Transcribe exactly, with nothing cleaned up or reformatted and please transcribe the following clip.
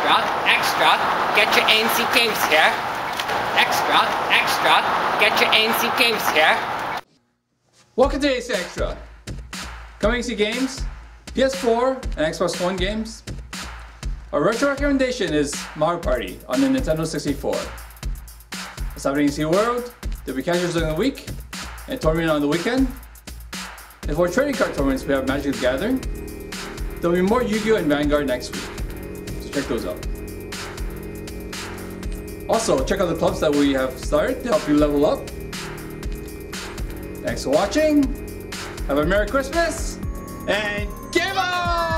extra, extra, get your A N C games here. Extra, extra, get your A N C games here. Welcome to A C Extra. Coming A C games, P S four and Xbox One games. Our retro recommendation is Mario Party on the Nintendo sixty-four. It's happening in A C World, there'll be casuals during the week, and a tournament on the weekend. And for trading card tournaments, we have Magic the Gathering. There'll be more Yu-Gi-Oh! And Vanguard next week, so check those out. Also, check out the clubs that we have started to help you level up. Thanks for watching, have a Merry Christmas, and game on!